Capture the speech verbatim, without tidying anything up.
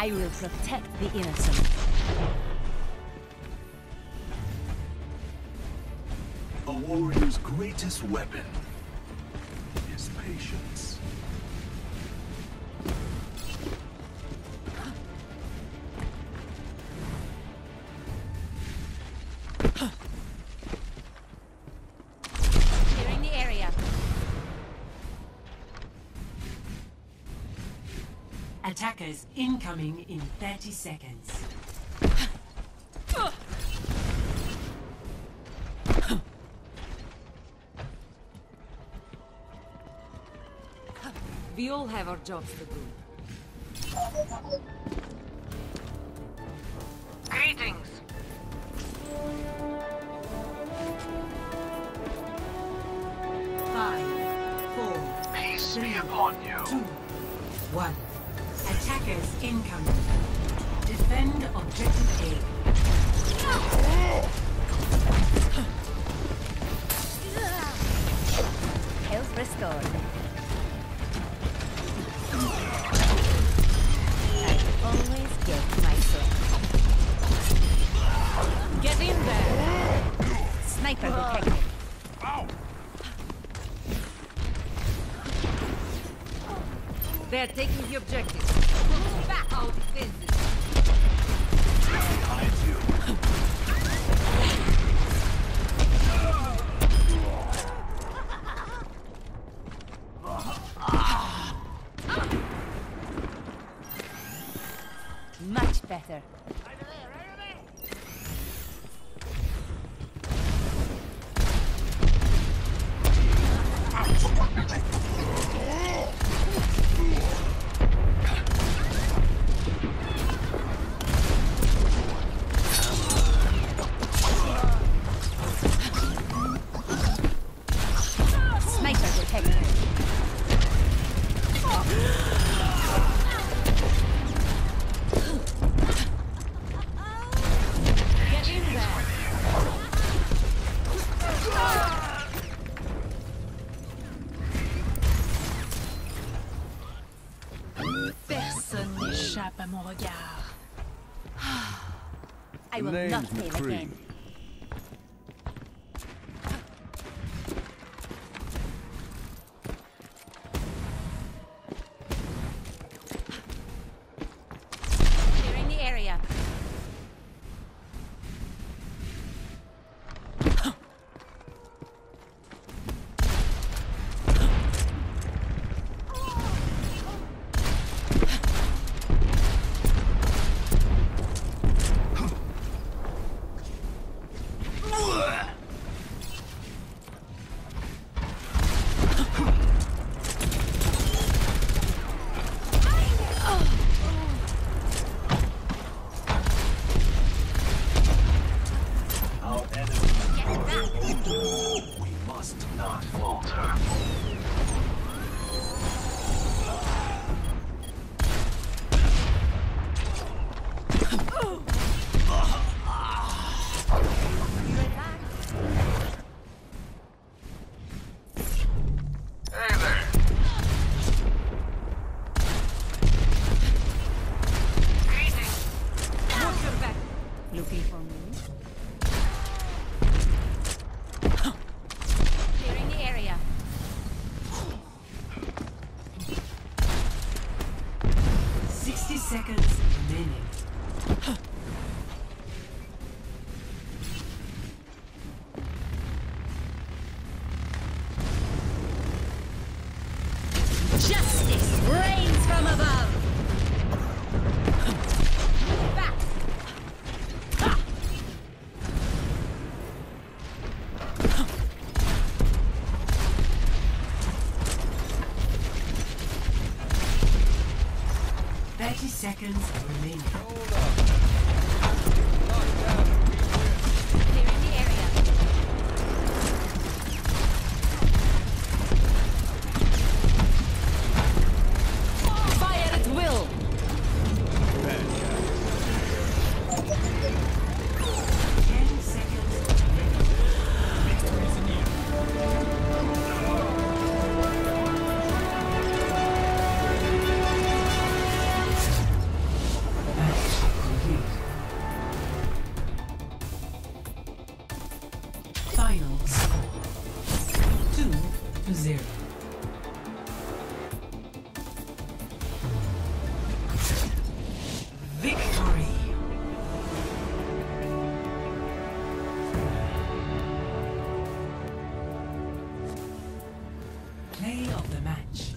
I will protect the innocent. A warrior's greatest weapon is patience. Clearing the area. Attackers incoming in thirty seconds. We all have our jobs to do. Greetings. Five, four, Peace three, be upon you. two, one. Attackers incoming. Defend objective A. Health restored. I always get my sword. Get in there! Sniper detected. Ow! They're taking the objective. Pull back our defenses. Behind you. Much better. Sniper detected. Get in there. Personne n'échappe à mon regard. I will Name's not fail McCree. again. Clearing the area. Our enemy. We must not falter. Hey there. Greetings. Watch your back. Looking for me? Clearing the area. sixty seconds remaining. Justice reigns from above. Back. Ha! Final score. Two to zero. Victory! Play of the match.